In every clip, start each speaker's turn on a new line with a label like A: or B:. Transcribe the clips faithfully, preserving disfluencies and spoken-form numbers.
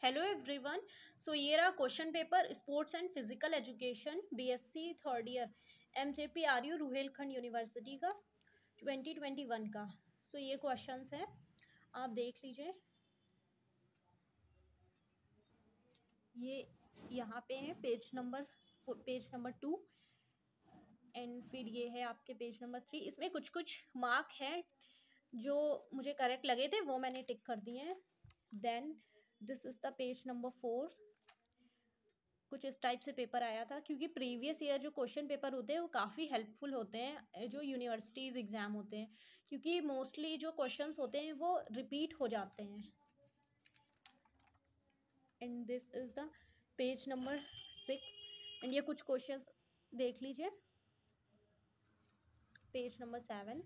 A: Hello everyone. So ये रहा question paper sports and physical education BSc third year MJP RU Rohilkhand university का twenty twenty one का। So so ये questions हैं, आप देख लीजिए। ये यहाँ पे है page number page number two and फिर ये है आपके पेज नंबर थ्री। इसमें कुछ कुछ मार्क हैं जो मुझे करेक्ट लगे थे, वो मैंने टिक कर दिए हैं। Then this is the page number four. कुछ इस टाइप से पेपर आया था, क्योंकि प्रीवियस ईयर जो क्वेश्चन पेपर होते हैं वो काफ़ी हेल्पफुल होते हैं जो यूनिवर्सिटीज़ एग्ज़ाम होते हैं, क्योंकि मोस्टली जो क्वेश्चंस होते हैं वो रिपीट हो जाते हैं। And this is the page number six and ये कुछ क्वेश्चंस देख लीजिए। Page number seven,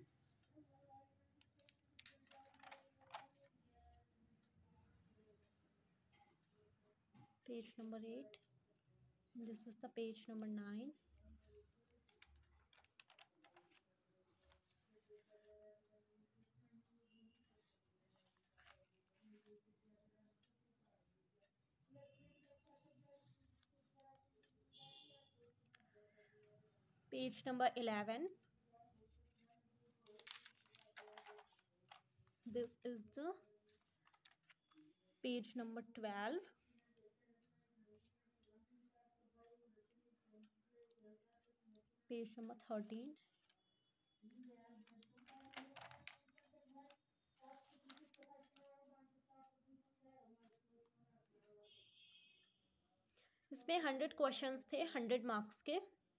A: page number eight, this is the page number nine, page number eleven, this is the page number twelve, page number thirteen, इसमें hundred questions थे, hundred marks के।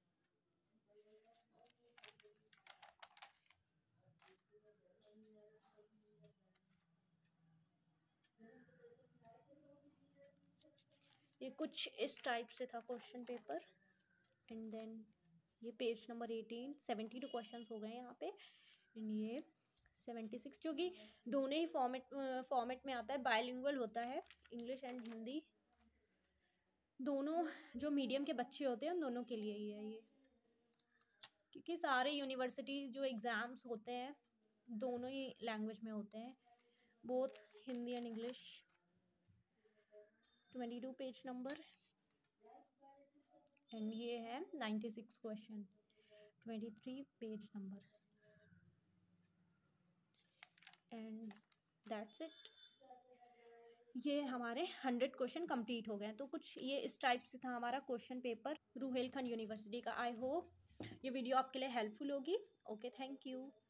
A: ये कुछ इस टाइप से था क्वेश्चन पेपर। एंड देन ये page number eighteen, seventy two question हो गए यहाँ पे। एंड ये सेवेंटी सिक्स, जो कि दोनों ही फॉर्मेट फॉर्मेट में आता है, बायलिंगुअल होता है, इंग्लिश एंड हिंदी दोनों। जो मीडियम के बच्चे होते हैं उन दोनों के लिए ही है ये, क्योंकि सारे यूनिवर्सिटी जो एग्ज़ाम्स होते हैं दोनों ही लैंग्वेज में होते हैं, both Hindi and English. Twenty two page number and ये है ninety six question, twenty three page number and that's it. ये हमारे हंड्रेड क्वेश्चन कंप्लीट हो गए। तो कुछ ये इस टाइप से था हमारा क्वेश्चन पेपर रुहेलखंड यूनिवर्सिटी का। आई होप ये वीडियो आपके लिए हेल्पफुल होगी। Okay, thank you.